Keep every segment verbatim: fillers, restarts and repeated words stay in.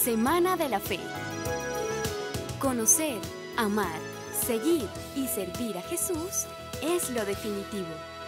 Semana de la Fe. Conocer, amar, seguir y servir a Jesús es lo definitivo.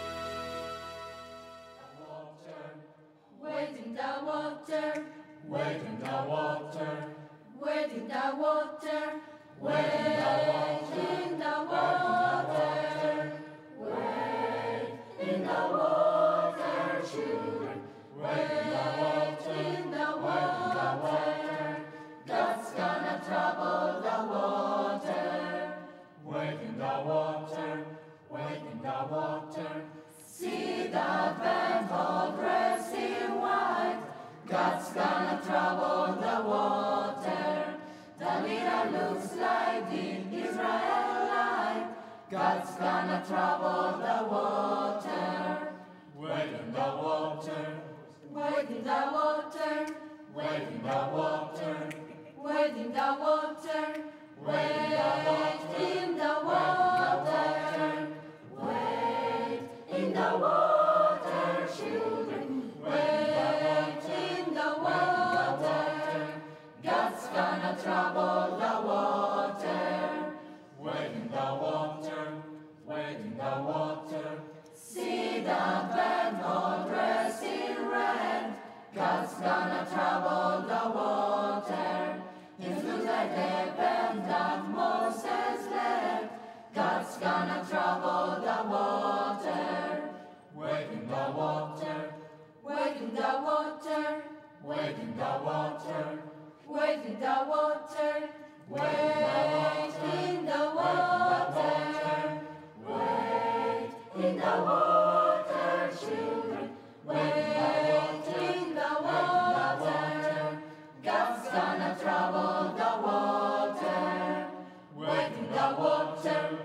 Wade in the water, wade in the water, wade in the water, wade in the water, wade in the water, children, wade in the water, God's gonna trouble the water, wade in the water, wade in the water, see the band all dressed in white, God's gonna trouble the water. The leader looks like the Israelite, God's gonna trouble the water. Wade in the water, wade in the water, wade in the water, wade in the water, wade in the water, wade in the water, children, wade in the water, God's gonna trouble the water. Wade in the water, wade in the water, see the band all dressed in red, God's gonna trouble the water. It looks like the band that Moses led, God's gonna trouble the water. Wade in the water, wade in the water, wade in the water, wade in the water, wade in the water, wade in the water, children, wade in the water, God's gonna trouble the water, wade in the water.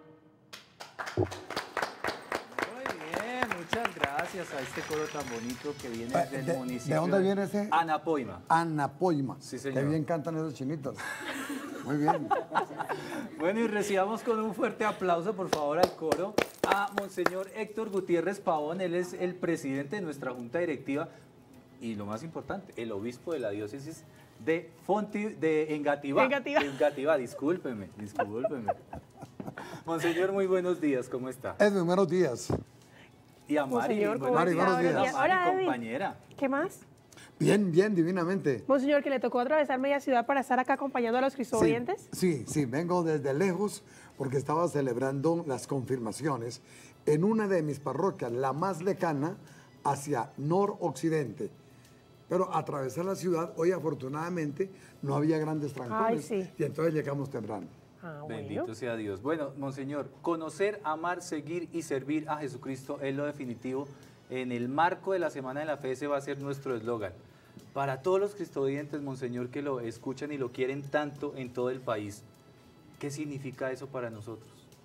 Muchas gracias a este coro tan bonito que viene Eh, del de- municipio. ¿de dónde viene ese? Anapoima. Anapoima. Sí, señor. Qué bien cantan esos chinitos. Muy bien. Bueno, y recibamos con un fuerte aplauso, por favor, al coro a Monseñor Héctor Gutiérrez Pavón. Él es el presidente de nuestra junta directiva y, lo más importante, el obispo de la diócesis de Fonti, de Engativá. Engativá. De Engativá, discúlpeme, discúlpeme. Monseñor, muy buenos días, ¿cómo está? Edwin, buenos días. Y a Mari, Monseñor, ¿cómo buenos está? días, Buenos días. a Mari, Hola, Edwin. compañera. ¿Qué más? Bien, bien, divinamente. Monseñor, que le tocó atravesar media ciudad para estar acá acompañando a los Sí, cristovientes. sí, sí, vengo desde lejos porque estaba celebrando las confirmaciones en una de mis parroquias, la más lejana, hacia noroccidente. Pero atravesar la ciudad, hoy afortunadamente no había grandes trancones. Ay, sí. Y entonces llegamos temprano. Ah, Bendito bueno. sea Dios. Bueno, Monseñor, conocer, amar, seguir y servir a Jesucristo es lo definitivo. En el marco de la Semana de la Fe ese va a ser nuestro eslogan. Para todos los cristovientes, Monseñor, que lo escuchan y lo quieren tanto en todo el país, ¿qué significa eso para nosotros?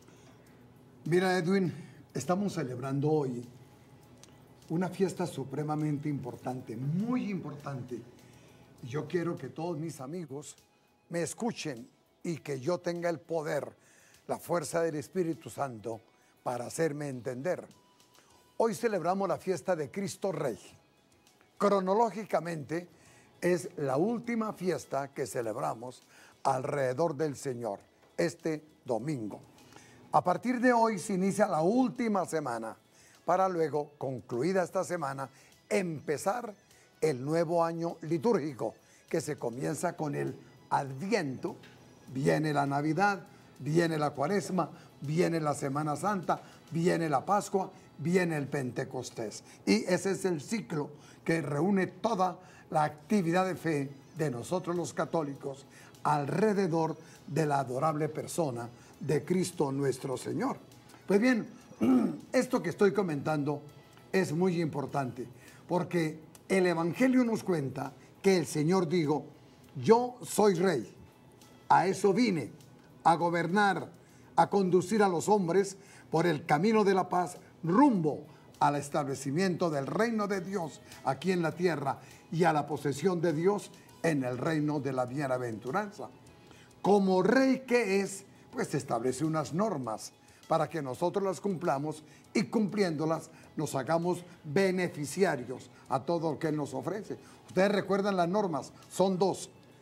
Mira, Edwin, estamos celebrando hoy una fiesta supremamente importante, muy importante. Y yo quiero que todos mis amigos me escuchen y que yo tenga el poder, la fuerza del Espíritu Santo para hacerme entender. Hoy celebramos la fiesta de Cristo Rey. Cronológicamente es la última fiesta que celebramos alrededor del Señor, este domingo. A partir de hoy se inicia la última semana para luego, concluida esta semana, empezar el nuevo año litúrgico que se comienza con el Adviento. Viene la Navidad, viene la Cuaresma, viene la Semana Santa, viene la Pascua, viene el Pentecostés. Y ese es el ciclo que reúne toda la actividad de fe de nosotros los católicos alrededor de la adorable persona de Cristo nuestro Señor. Pues bien, esto que estoy comentando es muy importante porque el Evangelio nos cuenta que el Señor dijo: yo soy rey, a eso vine, a gobernar, a conducir a los hombres por el camino de la paz rumbo al establecimiento del reino de Dios aquí en la tierra y a la posesión de Dios en el reino de la bienaventuranza. Como rey que es, pues establece unas normas para que nosotros las cumplamos y cumpliéndolas nos hagamos beneficiarios a todo lo que Él nos ofrece. Ustedes recuerdan las normas, son dos.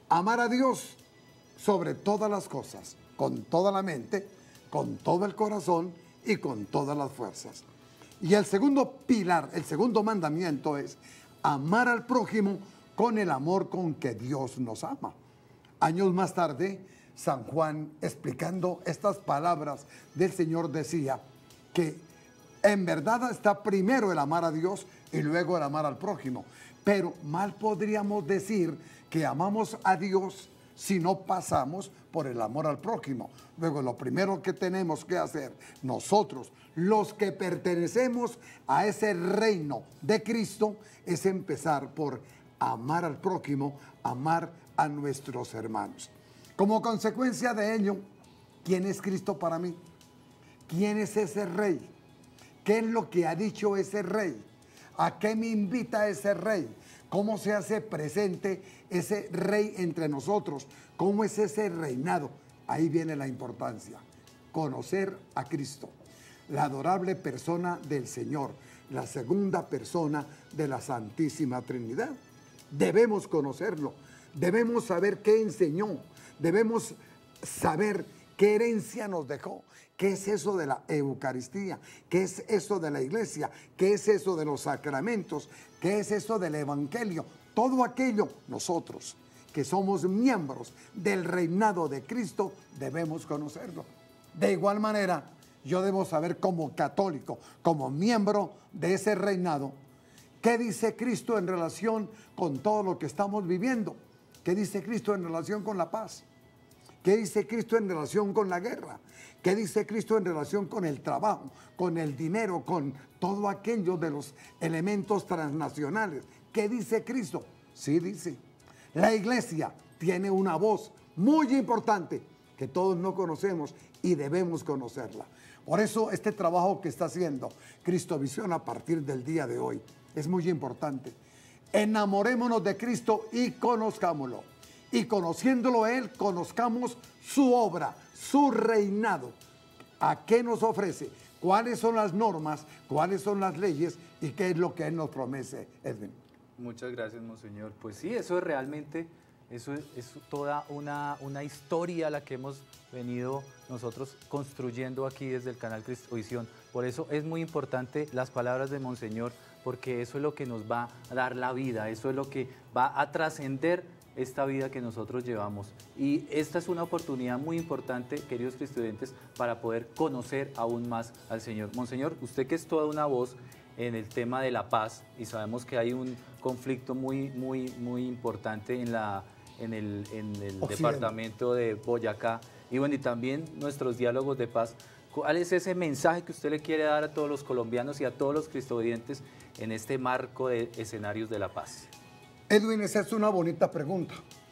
Amar a Dios sobre todas las cosas, con toda la mente, con todo el corazón y con todas las fuerzas. Y el segundo pilar, el segundo mandamiento es amar al prójimo con el amor con que Dios nos ama. Años más tarde, San Juan, explicando estas palabras del Señor, decía que en verdad está primero el amar a Dios y luego el amar al prójimo. Pero mal podríamos decir que amamos a Dios si no pasamos por el amor al prójimo. Luego, lo primero que tenemos que hacer nosotros, los que pertenecemos a ese reino de Cristo, es empezar por amar al prójimo, amar a nuestros hermanos. Como consecuencia de ello, ¿quién es Cristo para mí? ¿Quién es ese rey? ¿Qué es lo que ha dicho ese rey? ¿A qué me invita ese rey? ¿Cómo se hace presente ese rey entre nosotros? ¿Cómo es ese reinado? Ahí viene la importancia. Conocer a Cristo, la adorable persona del Señor, la segunda persona de la Santísima Trinidad. Debemos conocerlo, debemos saber qué enseñó, debemos saber qué herencia nos dejó. ¿Qué es eso de la Eucaristía? ¿Qué es eso de la iglesia? ¿Qué es eso de los sacramentos? ¿Qué es eso del Evangelio? Todo aquello, nosotros que somos miembros del reinado de Cristo, debemos conocerlo. De igual manera, yo debo saber como católico, como miembro de ese reinado, qué dice Cristo en relación con todo lo que estamos viviendo. ¿Qué dice Cristo en relación con la paz? ¿Qué dice Cristo en relación con la guerra? ¿Qué dice Cristo en relación con el trabajo, con el dinero, con todo aquello de los elementos transnacionales? ¿Qué dice Cristo? Sí dice. La iglesia tiene una voz muy importante que todos no conocemos y debemos conocerla. Por eso este trabajo que está haciendo Cristovisión a partir del día de hoy es muy importante. Enamorémonos de Cristo y conozcámoslo. Y conociéndolo a Él, conozcamos su obra, su reinado. ¿A qué nos ofrece? ¿Cuáles son las normas? ¿Cuáles son las leyes? ¿Y qué es lo que Él nos promete, Edwin? Muchas gracias, Monseñor. Pues sí, eso es realmente, eso es, es toda una, una historia la que hemos venido nosotros construyendo aquí desde el canal Cristovisión. Por eso es muy importante las palabras de Monseñor, porque eso es lo que nos va a dar la vida, eso es lo que va a trascender esta vida que nosotros llevamos. Y esta es una oportunidad muy importante, queridos cristovidentes, para poder conocer aún más al Señor. Monseñor, usted que es toda una voz en el tema de la paz, y sabemos que hay un conflicto muy, muy, muy importante en, la, en el, en el departamento de Boyacá, y bueno, y también nuestros diálogos de paz. ¿Cuál es ese mensaje que usted le quiere dar a todos los colombianos y a todos los cristovidentes en este marco de escenarios de la paz? Edwin, esa es una bonita pregunta.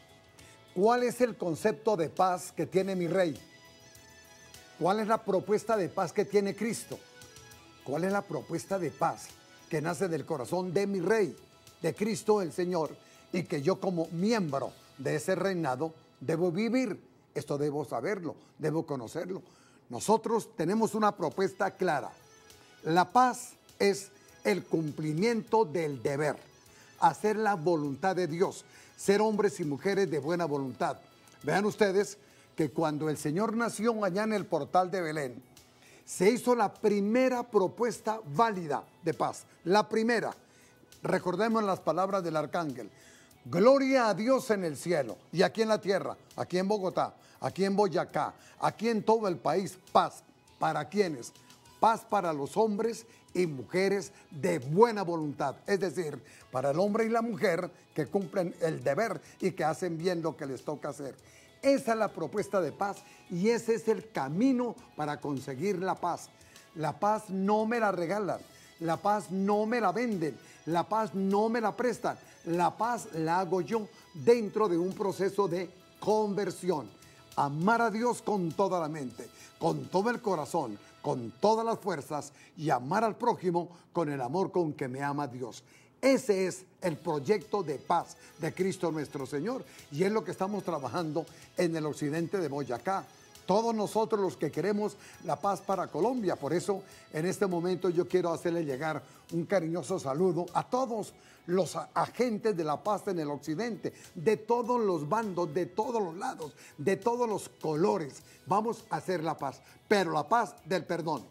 ¿Cuál es el concepto de paz que tiene mi rey? ¿Cuál es la propuesta de paz que tiene Cristo? ¿Cuál es la propuesta de paz que nace del corazón de mi rey, de Cristo el Señor, y que yo como miembro de ese reinado debo vivir? Esto debo saberlo, debo conocerlo. Nosotros tenemos una propuesta clara. La paz es el cumplimiento del deber, hacer la voluntad de Dios, ser hombres y mujeres de buena voluntad. Vean ustedes que cuando el Señor nació allá en el portal de Belén, se hizo la primera propuesta válida de paz. La primera, recordemos las palabras del arcángel: gloria a Dios en el cielo y aquí en la tierra, aquí en Bogotá, aquí en Boyacá, aquí en todo el país, paz. ¿Para quiénes? Paz para los hombres y mujeres de buena voluntad, es decir, para el hombre y la mujer que cumplen el deber y que hacen bien lo que les toca hacer. Esa es la propuesta de paz y ese es el camino para conseguir la paz. La paz no me la regalan, la paz no me la venden, la paz no me la prestan, la paz la hago yo dentro de un proceso de conversión. Amar a Dios con toda la mente, con todo el corazón, con todas las fuerzas, y amar al prójimo con el amor con que me ama Dios. Ese es el proyecto de paz de Cristo nuestro Señor, y es lo que estamos trabajando en el occidente de Boyacá. todos nosotros los que queremos la paz para Colombia. Por eso, en este momento yo quiero hacerle llegar un cariñoso saludo a todos los agentes de la paz en el occidente, de todos los bandos, de todos los lados, de todos los colores. Vamos a hacer la paz, pero la paz del perdón,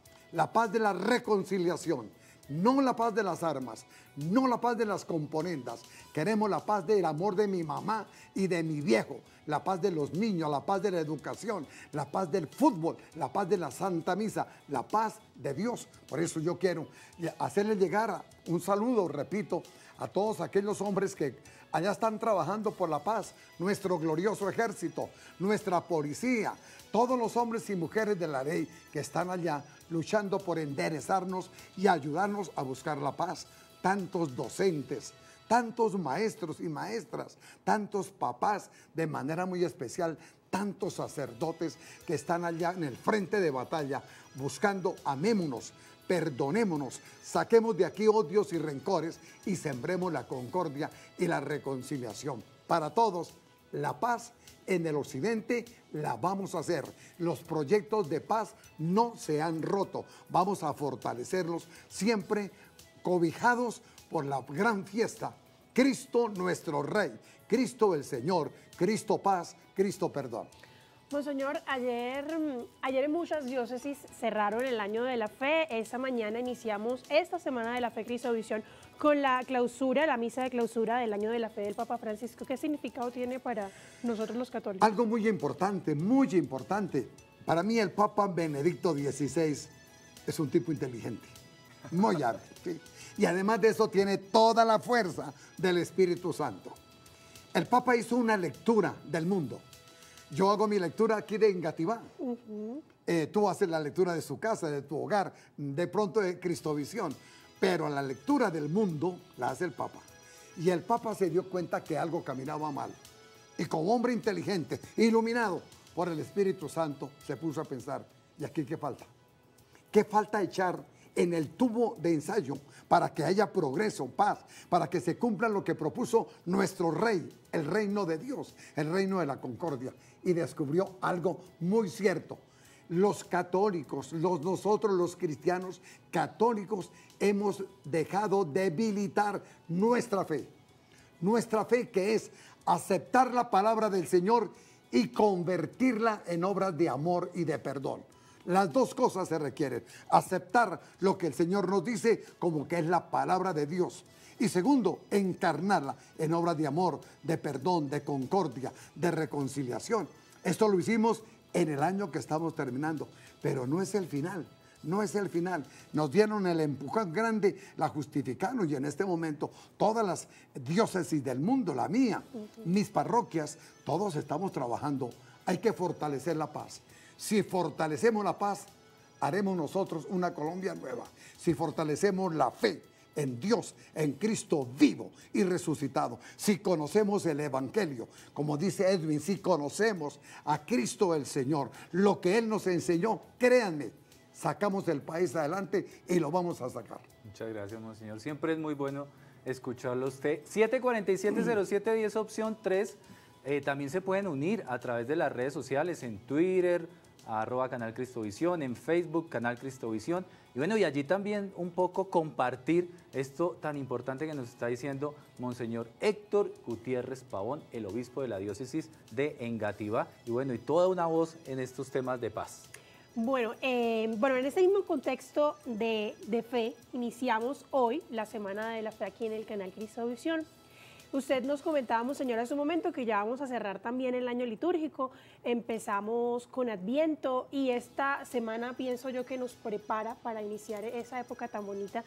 la paz de la reconciliación, no la paz de las armas, no la paz de las componendas. Queremos la paz del amor de mi mamá y de mi viejo, la paz de los niños, la paz de la educación, la paz del fútbol, la paz de la Santa Misa, la paz de Dios. Por eso yo quiero hacerle llegar un saludo, repito, a todos aquellos hombres que allá están trabajando por la paz, nuestro glorioso ejército, nuestra policía, todos los hombres y mujeres de la ley que están allá luchando por enderezarnos y ayudarnos a buscar la paz. Tantos docentes, tantos maestros y maestras, tantos papás, de manera muy especial, tantos sacerdotes que están allá en el frente de batalla buscando, amémonos, perdonémonos, saquemos de aquí odios y rencores y sembremos la concordia y la reconciliación. Para todos, la paz en el occidente la vamos a hacer. Los proyectos de paz no se han roto. Vamos a fortalecerlos siempre cobijados por la gran fiesta. Cristo nuestro Rey, Cristo el Señor, Cristo paz, Cristo perdón. Monseñor, ayer, ayer en muchas diócesis cerraron el año de la fe. Esta mañana iniciamos esta semana de la fe Cristovisión con la clausura, la misa de clausura del año de la fe del Papa Francisco. ¿Qué significado tiene para nosotros los católicos? Algo muy importante, muy importante. Para mí el Papa Benedicto dieciséis es un tipo inteligente, muy hábil, ¿sí? Y además de eso tiene toda la fuerza del Espíritu Santo. El Papa hizo una lectura del mundo. Yo hago mi lectura aquí de Engativá. Uh-huh. eh, tú haces la lectura de su casa, de tu hogar, de pronto de Cristovisión. Pero la lectura del mundo la hace el Papa. Y el Papa se dio cuenta que algo caminaba mal. Y como hombre inteligente, iluminado por el Espíritu Santo, se puso a pensar, ¿y aquí qué falta? ¿Qué falta echar en el tubo de ensayo para que haya progreso, paz, para que se cumpla lo que propuso nuestro Rey, el reino de Dios, el reino de la concordia? Y descubrió algo muy cierto. Los católicos, los, nosotros los cristianos católicos, hemos dejado debilitar nuestra fe. Nuestra fe, que es aceptar la palabra del Señor y convertirla en obras de amor y de perdón. Las dos cosas se requieren. Aceptar lo que el Señor nos dice como que es la palabra de Dios. Y segundo, encarnarla en obras de amor, de perdón, de concordia, de reconciliación. Esto lo hicimos en el año que estamos terminando, pero no es el final. No es el final. Nos dieron el empujón grande, la justificaron, y en este momento todas las diócesis del mundo, la mía, mis parroquias, todos estamos trabajando. Hay que fortalecer la paz. Si fortalecemos la paz, haremos nosotros una Colombia nueva. Si fortalecemos la fe en Dios, en Cristo vivo y resucitado, si conocemos el Evangelio, como dice Edwin, si conocemos a Cristo el Señor, lo que Él nos enseñó, créanme, sacamos el país adelante y lo vamos a sacar. Muchas gracias, monseñor. Siempre es muy bueno escucharlo a usted. siete cuatro siete cero siete diez, opción tres. Eh, también se pueden unir a través de las redes sociales, en Twitter, arroba Canal Cristovisión, en Facebook, Canal Cristovisión. Y bueno, y allí también un poco compartir esto tan importante que nos está diciendo Monseñor Héctor Gutiérrez Pavón, el obispo de la diócesis de Engativá. Y bueno, y toda una voz en estos temas de paz. Bueno, eh, bueno, en este mismo contexto de, de fe, iniciamos hoy la Semana de la Fe aquí en el Canal Cristovisión. Usted nos comentaba, Monseñor, hace un momento que ya vamos a cerrar también el año litúrgico. Empezamos con Adviento y esta semana pienso yo que nos prepara para iniciar esa época tan bonita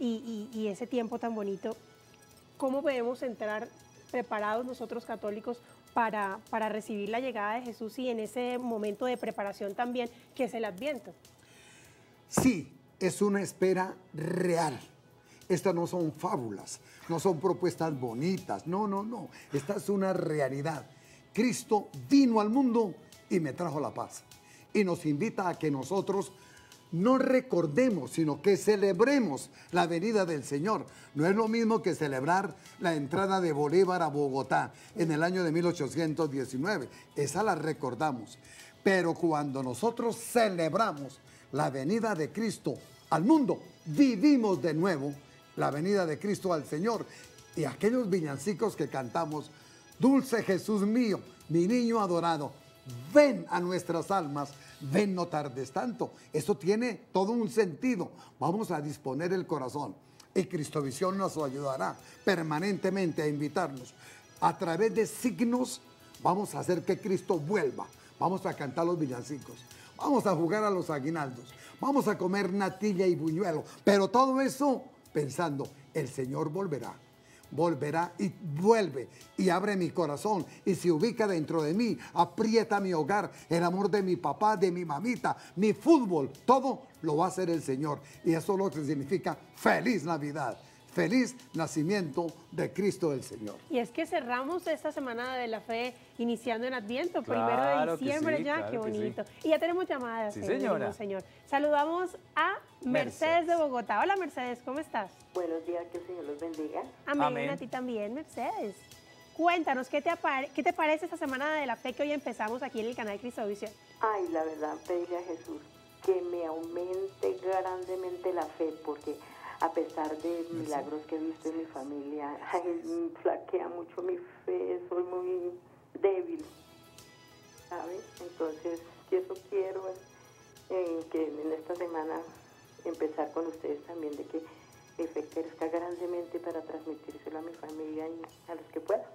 y, y, y ese tiempo tan bonito. ¿Cómo podemos entrar preparados nosotros católicos para, para recibir la llegada de Jesús y en ese momento de preparación también que es el Adviento? Sí, es una espera real. Estas no son fábulas, no son propuestas bonitas, no, no, no. Esta es una realidad. Cristo vino al mundo y me trajo la paz. Y nos invita a que nosotros no recordemos, sino que celebremos la venida del Señor. No es lo mismo que celebrar la entrada de Bolívar a Bogotá en el año de mil ochocientos diecinueve. Esa la recordamos. Pero cuando nosotros celebramos la venida de Cristo al mundo, vivimos de nuevo la venida de Cristo al Señor. Y aquellos villancicos que cantamos, dulce Jesús mío, mi niño adorado, ven a nuestras almas, ven no tardes tanto. Eso tiene todo un sentido. Vamos a disponer el corazón y Cristovisión nos ayudará permanentemente a invitarnos. A través de signos vamos a hacer que Cristo vuelva. Vamos a cantar los villancicos, vamos a jugar a los aguinaldos, vamos a comer natilla y buñuelo, pero todo eso pensando, el Señor volverá. Volverá y vuelve y abre mi corazón y se ubica dentro de mí, aprieta mi hogar, el amor de mi papá, de mi mamita, mi fútbol, todo lo va a hacer el Señor. Y eso es lo que significa feliz Navidad, feliz nacimiento de Cristo el Señor. Y es que cerramos esta semana de la fe iniciando en Adviento, Claro primero de que diciembre sí, ya, claro qué que sí. bonito. Y ya tenemos llamadas, Sí, eh, señora. señor. Saludamos a Mercedes, Mercedes. de Bogotá. Hola Mercedes, ¿cómo estás? Buenos días, que el Señor los bendiga. Amén, Amén. a ti también, Mercedes. Cuéntanos, ¿qué te, apare- ¿qué te parece esta semana de la fe que hoy empezamos aquí en el canal Cristovisión? Ay, la verdad, pedirle a Jesús que me aumente grandemente la fe, porque a pesar de milagros que he visto en mi familia, ay, flaquea mucho mi fe, soy muy débil, ¿sabes? Entonces, eso quiero eh, que en esta semana empezar con ustedes también, de que mi fe crezca grandemente para transmitírselo a mi familia y a los que pueda.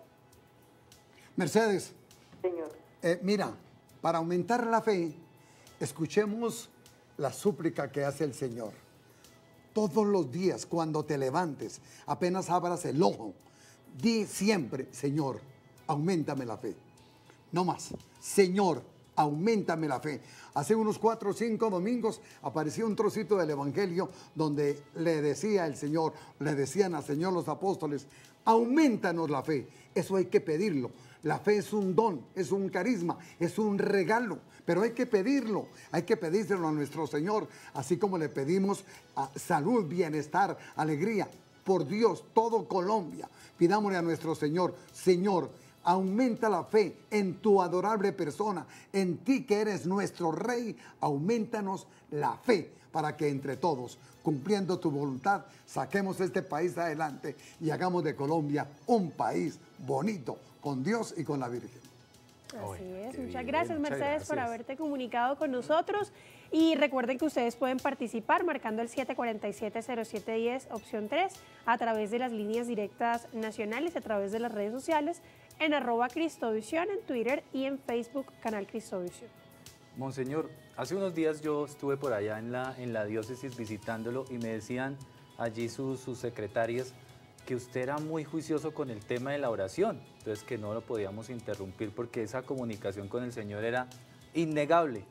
Mercedes, Señor. eh, mira, para aumentar la fe, escuchemos la súplica que hace el Señor. Todos los días, cuando te levantes, apenas abras el ojo, di siempre, Señor, auméntame la fe. No más, Señor, auméntame la fe. Hace unos cuatro o cinco domingos apareció un trocito del Evangelio donde le decía el Señor, le decían al Señor los apóstoles, aumentanos la fe. Eso hay que pedirlo. La fe es un don, es un carisma, es un regalo, pero hay que pedirlo, hay que pedírselo a nuestro Señor, así como le pedimos a salud, bienestar, alegría. Por Dios, todo Colombia, pidámosle a nuestro Señor, Señor, aumenta la fe en tu adorable persona, en ti que eres nuestro Rey, aumentanos la fe para que entre todos, cumpliendo tu voluntad, saquemos este país adelante y hagamos de Colombia un país bonito, con Dios y con la Virgen. Así Ay, es, qué muchas bien, gracias muchas Mercedes por gracias. haberte comunicado con nosotros y recuerden que ustedes pueden participar marcando el siete cuatro siete, cero siete uno cero, opción tres, a través de las líneas directas nacionales, a través de las redes sociales, en arroba Cristovisión, en Twitter y en Facebook, canal Cristovisión. Monseñor, hace unos días yo estuve por allá en la, en la diócesis visitándolo y me decían allí sus, sus secretarias que usted era muy juicioso con el tema de la oración, entonces que no lo podíamos interrumpir porque esa comunicación con el Señor era innegable.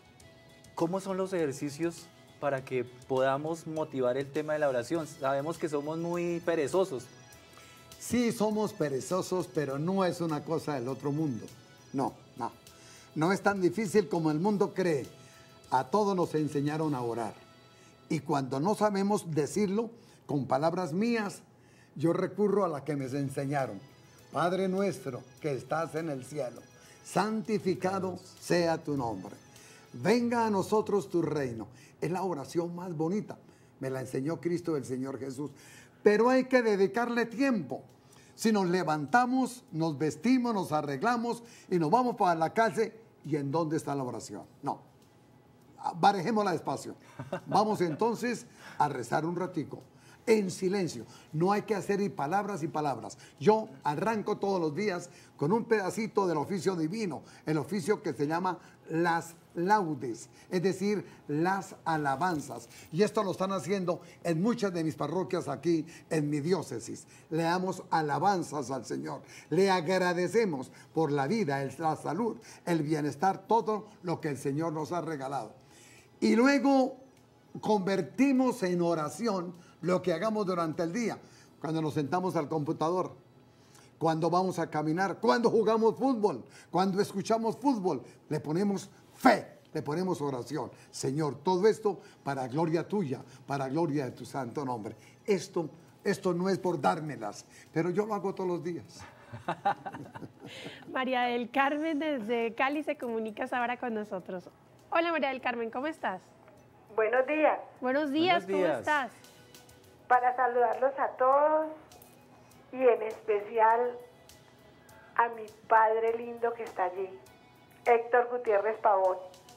¿Cómo son los ejercicios para que podamos motivar el tema de la oración? Sabemos que somos muy perezosos. Sí, somos perezosos, pero no es una cosa del otro mundo. No, no. No es tan difícil como el mundo cree. A todos nos enseñaron a orar. Y cuando no sabemos decirlo con palabras mías, yo recurro a la que me enseñaron. Padre nuestro que estás en el cielo, santificado sea tu nombre. Venga a nosotros tu reino. Es la oración más bonita. Me la enseñó Cristo el Señor Jesús. Pero hay que dedicarle tiempo. Si nos levantamos, nos vestimos, nos arreglamos y nos vamos para la calle, ¿y en dónde está la oración? No. Barejémosla despacio. Vamos entonces a rezar un ratico, en silencio. No hay que hacer y palabras y palabras. Yo arranco todos los días con un pedacito del oficio divino, el oficio que se llama las laudes, es decir, las alabanzas. Y esto lo están haciendo en muchas de mis parroquias aquí en mi diócesis. Le damos alabanzas al Señor. Le agradecemos por la vida, la salud, el bienestar, todo lo que el Señor nos ha regalado. Y luego convertimos en oración lo que hagamos durante el día. Cuando nos sentamos al computador, cuando vamos a caminar, cuando jugamos fútbol, cuando escuchamos fútbol, le ponemos fe, le ponemos oración. Señor, todo esto para gloria tuya, para gloria de tu santo nombre. Esto, esto no es por dármelas, pero yo lo hago todos los días. María del Carmen desde Cali se comunica ahora con nosotros. Hola María del Carmen, ¿cómo estás? Buenos días. Buenos días, Buenos ¿cómo días. estás? Para saludarlos a todos y en especial a mi padre lindo que está allí, Héctor Gutiérrez Pavón.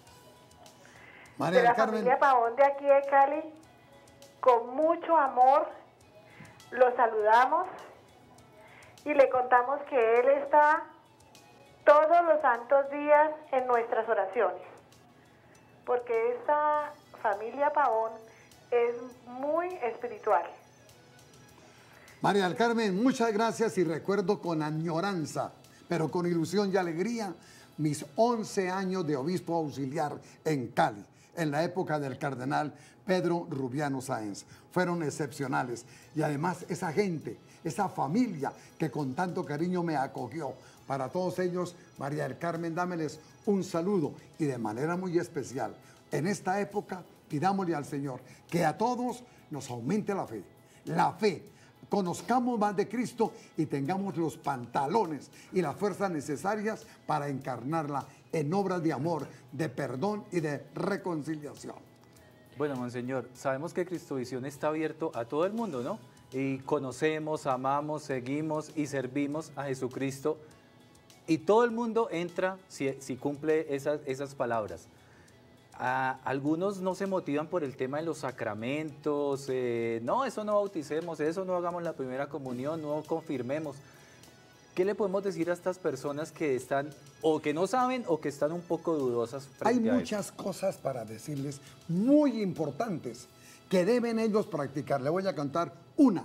María De la del Carmen, familia Pavón de aquí de Cali, con mucho amor, lo saludamos y le contamos que él está todos los santos días en nuestras oraciones, porque esta familia Pavón es muy espiritual. María del Carmen, muchas gracias y recuerdo con añoranza, pero con ilusión y alegría, mis once años de obispo auxiliar en Cali, en la época del cardenal Pedro Rubiano Sáenz. Fueron excepcionales y además esa gente, esa familia que con tanto cariño me acogió. Para todos ellos, María del Carmen, dámeles un saludo y de manera muy especial. En esta época, pidámosle al Señor que a todos nos aumente la fe. La fe. Conozcamos más de Cristo y tengamos los pantalones y las fuerzas necesarias para encarnarla en obras de amor, de perdón y de reconciliación. Bueno, monseñor, sabemos que Cristovisión está abierto a todo el mundo, ¿no? Y conocemos, amamos, seguimos y servimos a Jesucristo. Y todo el mundo entra si, si cumple esas, esas palabras. Ah, algunos no se motivan por el tema de los sacramentos, eh, no, eso no bauticemos, eso no hagamos la primera comunión, no confirmemos. ¿Qué le podemos decir a estas personas que están, o que no saben, o que están un poco dudosas Hay frente a eso? muchas cosas para decirles muy importantes que deben ellos practicar. Le voy a contar una.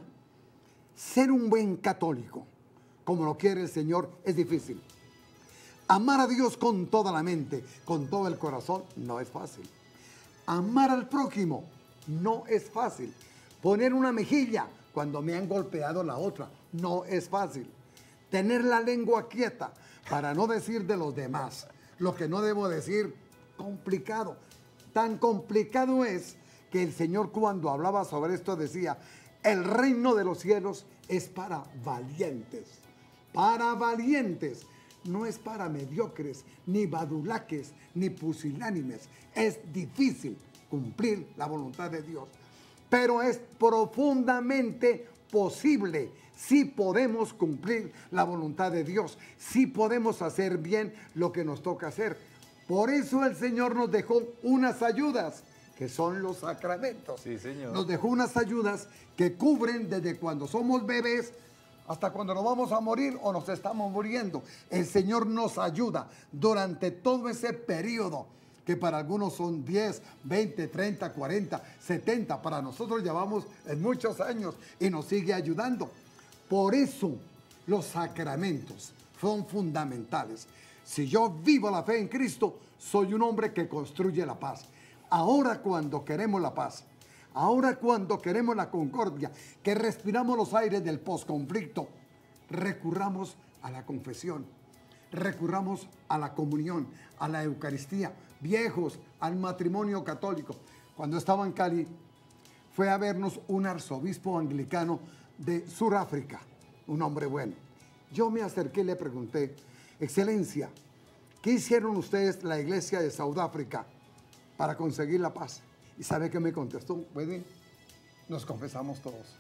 Ser un buen católico, como lo quiere el Señor, es difícil. Amar a Dios con toda la mente, con todo el corazón, no es fácil. Amar al prójimo no es fácil. Poner una mejilla cuando me han golpeado la otra no es fácil. Tener la lengua quieta para no decir de los demás lo que no debo decir, complicado. Tan complicado es que el Señor cuando hablaba sobre esto decía, el reino de los cielos es para valientes, para valientes. No es para mediocres, ni badulaques, ni pusilánimes. Es difícil cumplir la voluntad de Dios, pero es profundamente posible. Sí podemos cumplir la voluntad de Dios, sí podemos hacer bien lo que nos toca hacer. Por eso el Señor nos dejó unas ayudas, que son los sacramentos. Sí, Señor. Nos dejó unas ayudas que cubren desde cuando somos bebés hasta cuando nos vamos a morir o nos estamos muriendo. El Señor nos ayuda durante todo ese periodo, que para algunos son diez, veinte, treinta, cuarenta, setenta. Para nosotros llevamos en muchos años y nos sigue ayudando. Por eso los sacramentos son fundamentales. Si yo vivo la fe en Cristo, soy un hombre que construye la paz. Ahora cuando queremos la paz, ahora cuando queremos la concordia, que respiramos los aires del posconflicto, recurramos a la confesión, recurramos a la comunión, a la Eucaristía, viejos, al matrimonio católico. Cuando estaba en Cali, fue a vernos un arzobispo anglicano de Sudáfrica, un hombre bueno. Yo me acerqué y le pregunté, Excelencia, ¿qué hicieron ustedes, la iglesia de Sudáfrica, para conseguir la paz? ¿Y sabe qué me contestó? Pues, nos confesamos todos.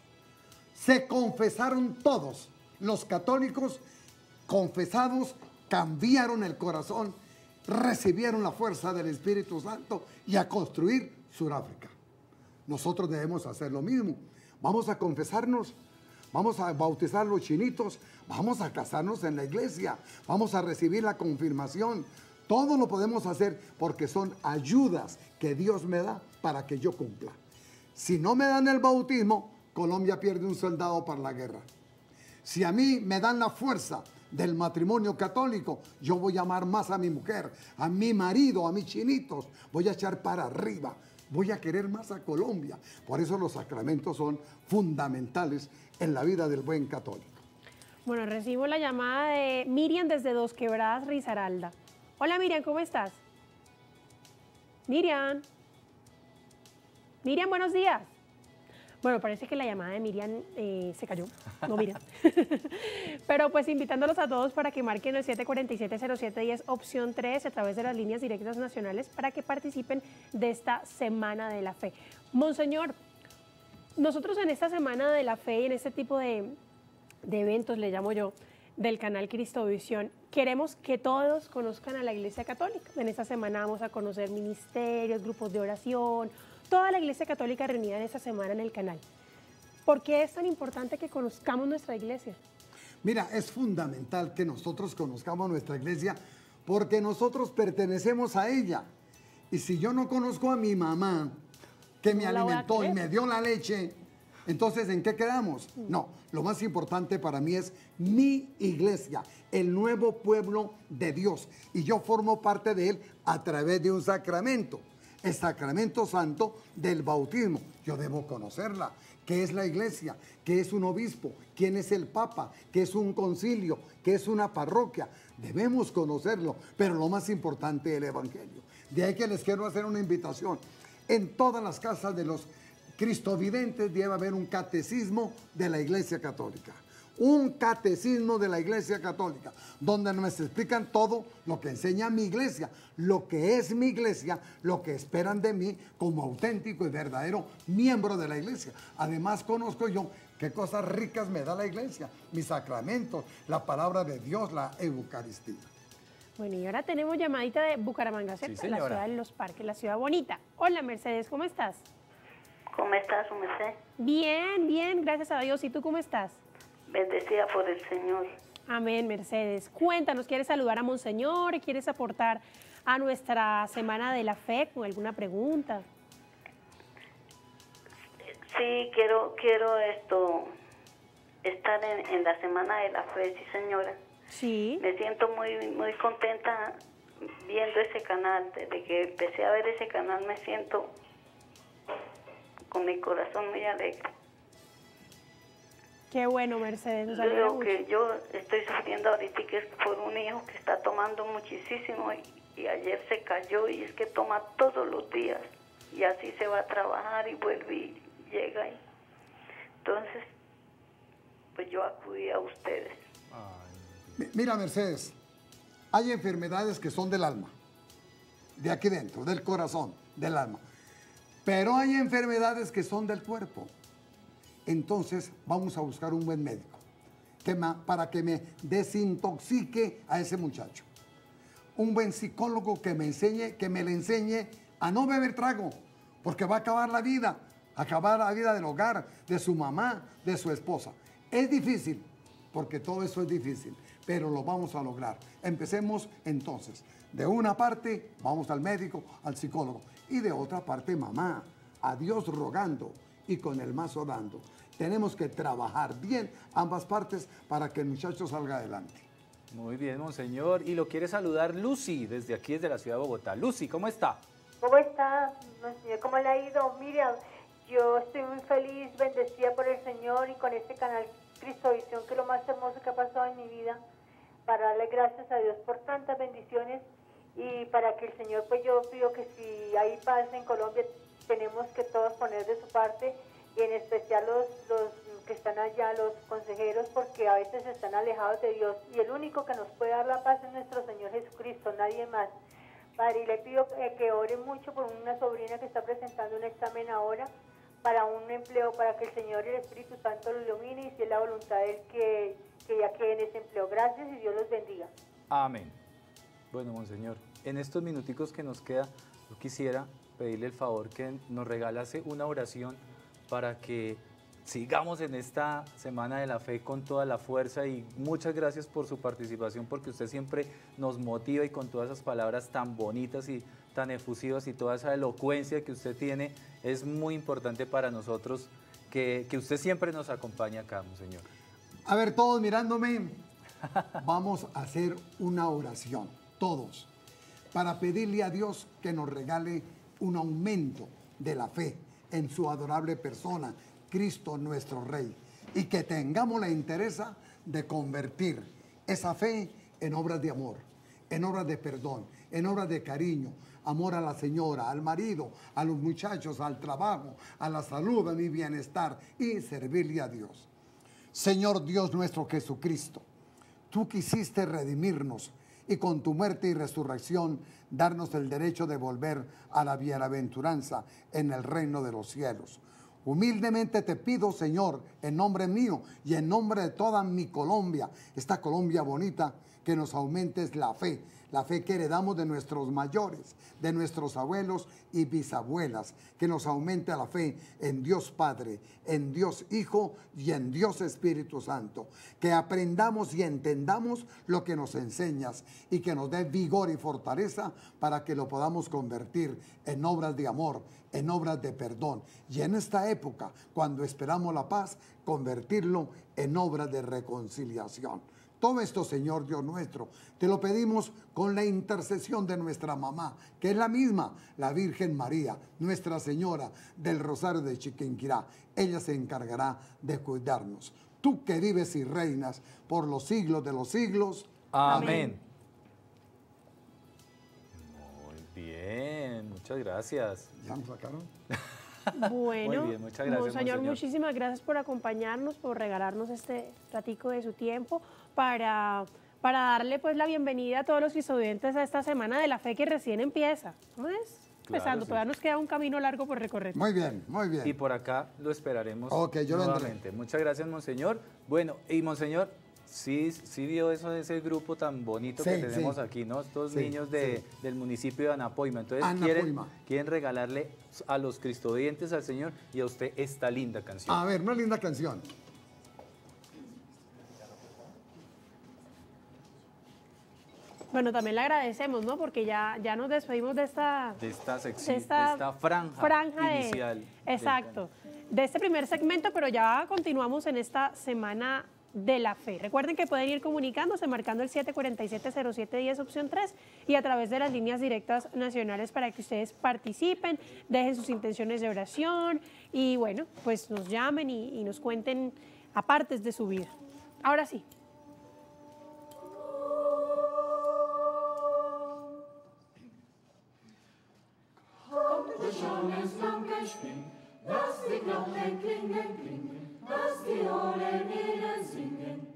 Se confesaron todos. Los católicos confesados cambiaron el corazón, recibieron la fuerza del Espíritu Santo y a construir Sudáfrica. Nosotros debemos hacer lo mismo. Vamos a confesarnos, vamos a bautizar los chinitos, vamos a casarnos en la iglesia, vamos a recibir la confirmación. Todo lo podemos hacer porque son ayudas que Dios me da para que yo cumpla. Si no me dan el bautismo, Colombia pierde un soldado para la guerra. Si a mí me dan la fuerza del matrimonio católico, yo voy a amar más a mi mujer, a mi marido, a mis chinitos. Voy a echar para arriba, voy a querer más a Colombia. Por eso los sacramentos son fundamentales en la vida del buen católico. Bueno, recibo la llamada de Miriam desde Dos Quebradas, Risaralda. Hola Miriam, ¿cómo estás? Miriam. Miriam, buenos días. Bueno, parece que la llamada de Miriam eh, se cayó. No, mira. Pero pues invitándolos a todos para que marquen el siete cuatro siete, cero siete uno cero, opción tres, a través de las líneas directas nacionales para que participen de esta Semana de la Fe. Monseñor, nosotros en esta Semana de la Fe y en este tipo de, de eventos, le llamo yo, del canal Cristovisión, queremos que todos conozcan a la Iglesia Católica. En esta semana vamos a conocer ministerios, grupos de oración, toda la Iglesia Católica reunida en esta semana en el canal. ¿Por qué es tan importante que conozcamos nuestra iglesia? Mira, es fundamental que nosotros conozcamos nuestra iglesia porque nosotros pertenecemos a ella. Y si yo no conozco a mi mamá, que me No la voy a alimentó y creer. me dio la leche, entonces ¿en qué quedamos? No, lo más importante para mí es mi iglesia, el nuevo pueblo de Dios. Y yo formo parte de él a través de un sacramento, el sacramento santo del bautismo. Yo debo conocerla. ¿Qué es la iglesia? ¿Qué es un obispo? ¿Quién es el papa? ¿Qué es un concilio? ¿Qué es una parroquia? Debemos conocerlo, pero lo más importante es el evangelio. De ahí que les quiero hacer una invitación. En todas las casas de los cristovidentes debe haber un catecismo de la Iglesia Católica. Un catecismo de la Iglesia Católica, donde nos explican todo lo que enseña mi iglesia, lo que es mi iglesia, lo que esperan de mí como auténtico y verdadero miembro de la iglesia. Además, conozco yo qué cosas ricas me da la iglesia, mis sacramentos, la palabra de Dios, la Eucaristía. Bueno, y ahora tenemos llamadita de Bucaramanga, ¿cierto? Sí, La señora. ciudad de los parques, la ciudad bonita. Hola, Mercedes, ¿cómo estás? ¿Cómo estás, su merced? Bien, bien, gracias a Dios. ¿Y tú cómo estás? Bendecida por el Señor. Amén, Mercedes. Cuéntanos, ¿quieres saludar a Monseñor? ¿Quieres aportar a nuestra Semana de la Fe con alguna pregunta? Sí, quiero, quiero esto, estar en, en la Semana de la Fe, sí, señora. Sí. Me siento muy, muy contenta viendo ese canal. Desde que empecé a ver ese canal me siento con mi corazón muy alegre. Qué bueno, Mercedes. Nos alegra Lo mucho. que yo estoy sufriendo ahorita que es por un hijo que está tomando muchísimo y, y ayer se cayó y es que toma todos los días y así se va a trabajar y vuelve y llega y entonces pues yo acudí a ustedes. Mi- Mira, Mercedes, hay enfermedades que son del alma, de aquí dentro, del corazón, del alma. Pero hay enfermedades que son del cuerpo. Entonces vamos a buscar un buen médico que ma- para que me desintoxique a ese muchacho. Un buen psicólogo que me enseñe, que me le enseñe a no beber trago, porque va a acabar la vida, acabar la vida del hogar, de su mamá, de su esposa. Es difícil, porque todo eso es difícil, pero lo vamos a lograr. Empecemos entonces. De una parte, vamos al médico, al psicólogo, y de otra parte, mamá, a Dios rogando y con el mazo dando. Tenemos que trabajar bien ambas partes para que el muchacho salga adelante. Muy bien, Monseñor. Y lo quiere saludar Lucy, desde aquí, desde la ciudad de Bogotá. Lucy, ¿cómo está? ¿Cómo está, Monseñor? ¿Cómo le ha ido? Miriam, yo estoy muy feliz, bendecida por el Señor y con este canal Cristovisión, que es lo más hermoso que ha pasado en mi vida, para darle gracias a Dios por tantas bendiciones y para que el Señor, pues yo pido que si hay paz en Colombia, tenemos que todos poner de su parte y en especial los, los que están allá, los consejeros, porque a veces están alejados de Dios y el único que nos puede dar la paz es nuestro Señor Jesucristo, nadie más. Padre, y le pido eh, que ore mucho por una sobrina que está presentando un examen ahora para un empleo, para que el Señor y el Espíritu Santo lo ilumine y si es la voluntad de Él que, que ya quede en ese empleo. Gracias y Dios los bendiga. Amén. Bueno, Monseñor, en estos minuticos que nos queda, yo quisiera pedirle el favor que nos regalase una oración para que sigamos en esta Semana de la Fe con toda la fuerza y muchas gracias por su participación porque usted siempre nos motiva y con todas esas palabras tan bonitas y tan efusivas y toda esa elocuencia que usted tiene es muy importante para nosotros que, que usted siempre nos acompañe acá, Monseñor. A ver, todos mirándome, vamos a hacer una oración, todos, para pedirle a Dios que nos regale un aumento de la fe en su adorable persona, Cristo nuestro Rey, y que tengamos la interés de convertir esa fe en obras de amor, en obras de perdón, en obras de cariño, amor a la señora, al marido, a los muchachos, al trabajo, a la salud, a mi bienestar y servirle a Dios. Señor Dios nuestro Jesucristo, tú quisiste redimirnos y con tu muerte y resurrección darnos el derecho de volver a la bienaventuranza en el reino de los cielos. Humildemente te pido, Señor, en nombre mío y en nombre de toda mi Colombia, esta Colombia bonita, que nos aumentes la fe, la fe que heredamos de nuestros mayores, de nuestros abuelos y bisabuelas, que nos aumente la fe en Dios Padre, en Dios Hijo y en Dios Espíritu Santo, que aprendamos y entendamos lo que nos enseñas y que nos dé vigor y fortaleza para que lo podamos convertir en obras de amor, en obras de perdón, y en esta época, cuando esperamos la paz, convertirlo en obras de reconciliación. Todo esto, Señor Dios nuestro, te lo pedimos con la intercesión de nuestra mamá, que es la misma, la Virgen María, Nuestra Señora del Rosario de Chiquinquirá. Ella se encargará de cuidarnos. Tú que vives y reinas por los siglos de los siglos. Amén. Muy bien, muchas gracias. ¿Ya nos sacaron? Bueno, Muy bien, muchas gracias, Monseñor, Monseñor. muchísimas gracias por acompañarnos, por regalarnos este ratico de su tiempo para, para darle pues la bienvenida a todos los cristovidentes a esta Semana de la Fe que recién empieza. ¿No es? Empezando, sí. todavía nos queda un camino largo por recorrer. Muy bien, muy bien. Y por acá lo esperaremos Ok, yo vendré. nuevamente. Muchas gracias, Monseñor. Bueno, y Monseñor, sí, sí vio eso de ese grupo tan bonito Sí, que tenemos sí. aquí, ¿no? Estos Sí, niños de, sí. del municipio de Anapoima. Entonces, Anapoima. quieren, quieren regalarle a los cristovientes al Señor y a usted esta linda canción. A ver, una linda canción. Bueno, también le agradecemos, ¿no? Porque ya, ya nos despedimos de esta, De esta sección, de esta, de esta franja, franja de- inicial. exacto, de este primer segmento, pero ya continuamos en esta Semana de la Fe. Recuerden que pueden ir comunicándose marcando el siete cuatro siete, cero siete uno cero, opción tres, y a través de las líneas directas nacionales para que ustedes participen, dejen sus intenciones de oración y bueno, pues nos llamen y, y nos cuenten apartes de su vida. Ahora sí. Die Sonne ist lang gespinnt, lass die Glocken klingen, klingen, lass die Ohren ihnen singen.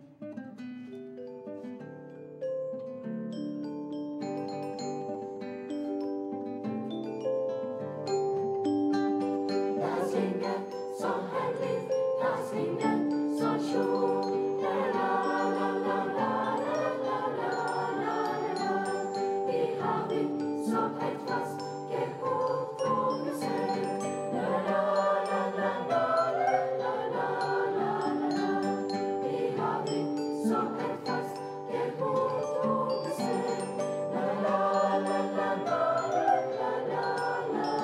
Da singen so herrlich, da singen so schön, la la la la la la la la la. Ich hab ihn so etwas gehört und gesehen, la la la la la la la la la. Ich hab ihn so etwas gehört und gesehen, la la la la la la la la la.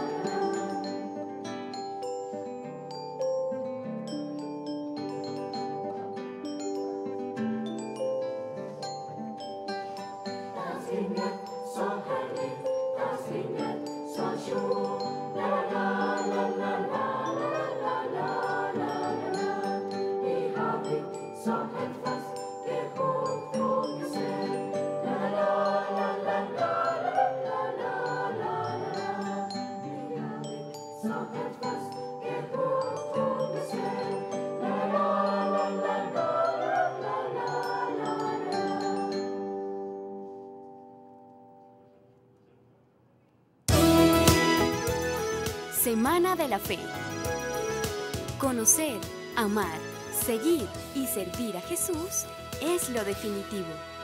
Das singet so herrlich, das singet so schön, la la la la la la la la la. Ich hab ihn so etwas gehört und gesehen, la la la la la la la la la. Ich hab ihn so etwas gehört und gesehen, la la la la la la la la la. Semana de la Fe. Conocer, amar, seguir y servir a Jesús es lo definitivo.